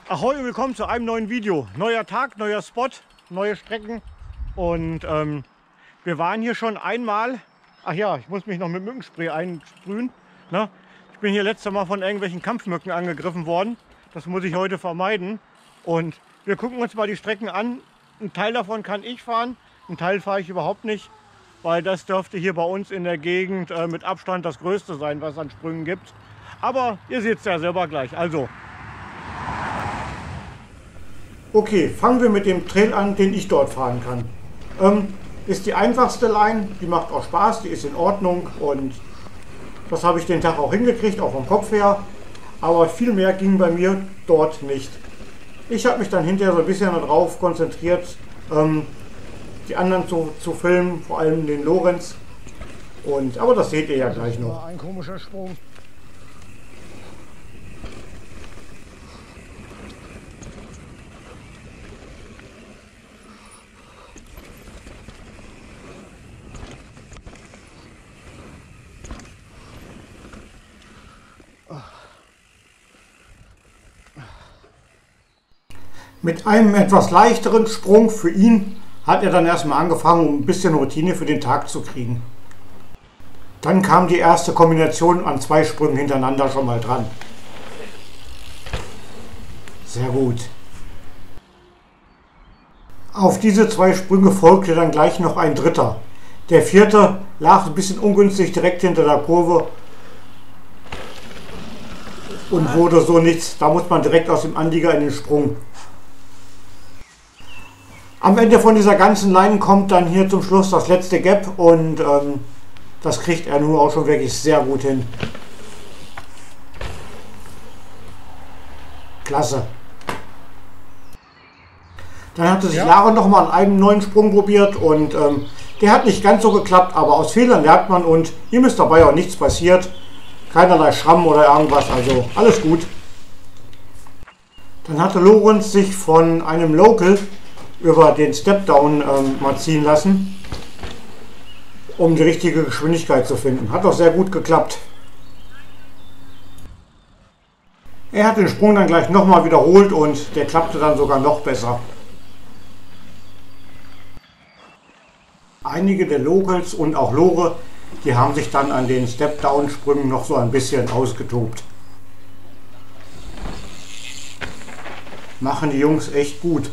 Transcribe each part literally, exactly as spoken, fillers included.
Ahoi und willkommen zu einem neuen Video. Neuer Tag, neuer Spot, neue Strecken. Und ähm, wir waren hier schon einmal. Ach ja, ich muss mich noch mit Mückenspray einsprühen. Ne? Ich bin hier letztes Mal von irgendwelchen Kampfmücken angegriffen worden. Das muss ich heute vermeiden. Und wir gucken uns mal die Strecken an. Ein Teil davon kann ich fahren, ein Teil fahre ich überhaupt nicht. Weil das dürfte hier bei uns in der Gegend äh, mit Abstand das Größte sein, was es an Sprüngen gibt. Aber ihr seht es ja selber gleich. Also. Okay, fangen wir mit dem Trail an, den ich dort fahren kann. Ähm, ist die einfachste Line, die macht auch Spaß, die ist in Ordnung und das habe ich den Tag auch hingekriegt, auch vom Kopf her. Aber viel mehr ging bei mir dort nicht. Ich habe mich dann hinterher so ein bisschen darauf konzentriert, ähm, die anderen zu, zu filmen, vor allem den Lorenz. Und, aber das seht ihr ja gleich noch. Ein komischer Sprung. Mit einem etwas leichteren Sprung für ihn hat er dann erstmal angefangen, um ein bisschen Routine für den Tag zu kriegen. Dann kam die erste Kombination an zwei Sprüngen hintereinander schon mal dran. Sehr gut. Auf diese zwei Sprünge folgte dann gleich noch ein dritter. Der vierte lag ein bisschen ungünstig direkt hinter der Kurve und wurde so nichts. Da muss man direkt aus dem Anlieger in den Sprung. Am Ende von dieser ganzen Line kommt dann hier zum Schluss das letzte Gap und ähm, das kriegt er nun auch schon wirklich sehr gut hin. Klasse. Dann hatte sich ja. Lara noch mal an einem neuen Sprung probiert und ähm, der hat nicht ganz so geklappt, aber aus Fehlern lernt man und ihm ist dabei auch nichts passiert. Keinerlei Schramm oder irgendwas, also alles gut. Dann hatte Lorenz sich von einem Local über den Stepdown ähm, mal ziehen lassen, um die richtige Geschwindigkeit zu finden. Hat auch sehr gut geklappt. Er hat den Sprung dann gleich nochmal wiederholt und der klappte dann sogar noch besser. Einige der Locals und auch Lore, die haben sich dann an den Stepdown-Sprüngen noch so ein bisschen ausgetobt. Machen die Jungs echt gut.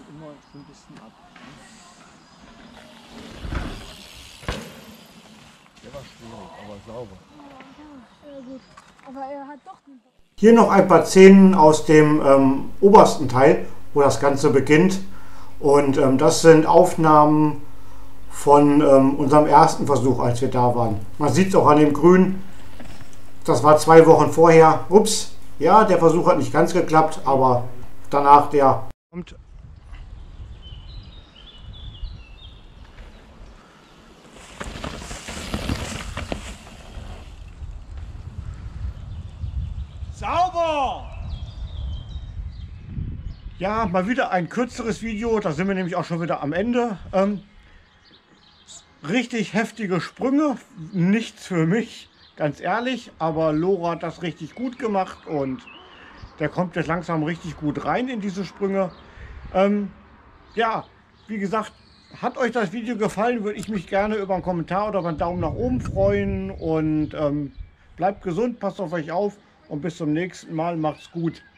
Hier noch ein paar Szenen aus dem ähm, obersten Teil, wo das Ganze beginnt. Und ähm, das sind Aufnahmen von ähm, unserem ersten Versuch, als wir da waren. Man sieht es auch an dem Grün. Das war zwei Wochen vorher. Ups, ja, der Versuch hat nicht ganz geklappt, aber danach der kommt. Sauber! Ja, mal wieder ein kürzeres Video, da sind wir nämlich auch schon wieder am Ende. Ähm, richtig heftige Sprünge, nichts für mich, ganz ehrlich, aber Lora hat das richtig gut gemacht und der kommt jetzt langsam richtig gut rein in diese Sprünge. Ähm, ja, wie gesagt, hat euch das Video gefallen, würde ich mich gerne über einen Kommentar oder über einen Daumen nach oben freuen und ähm, bleibt gesund, passt auf euch auf. Und bis zum nächsten Mal, macht's gut.